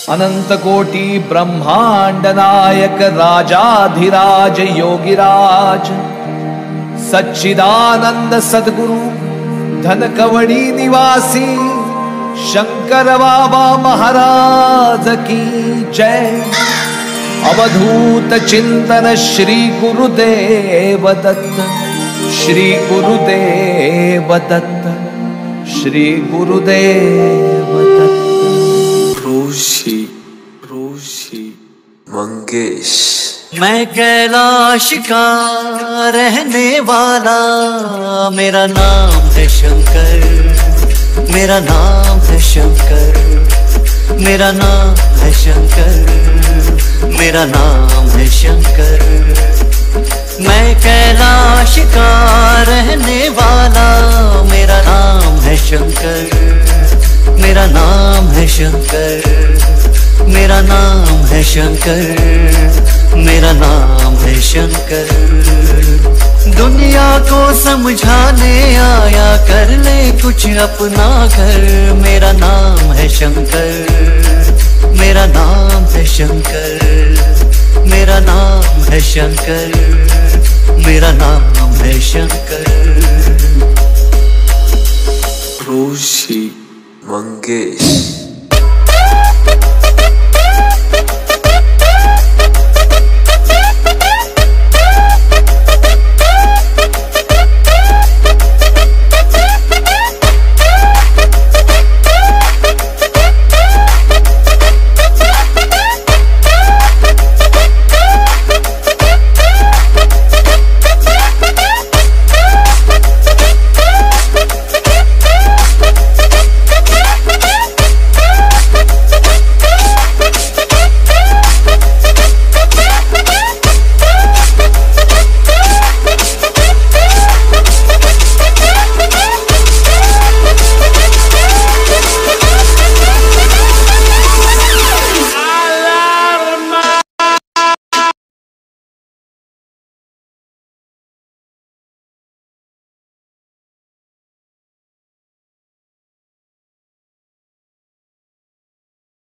अनंत कोटि ब्रह्मांड नायक राजाधिराज योगिराज सच्चिदानंद सद्गुरु धन कवड़ी निवासी शंकर बाबा महाराज की जय। अवधूत चिंतन श्री गुरुदेव दत्त, श्री गुरुदेव दत्त, श्री गुरुदेव दत्त। ऋषि मंगेश। मैं कैलाश का रहने वाला, मेरा नाम है शंकर, मेरा नाम है शंकर, मेरा नाम है शंकर, मेरा नाम है शंकर। मैं कैलाश का रहने वाला, मेरा नाम है शंकर, मेरा नाम है शंकर, मेरा नाम है शंकर, मेरा नाम है शंकर। दुनिया को समझाने आया, कर ले कुछ अपना घर। मेरा नाम है शंकर, मेरा नाम है शंकर, मेरा नाम है शंकर, मेरा नाम है शंकर। ऋषि मंगेश।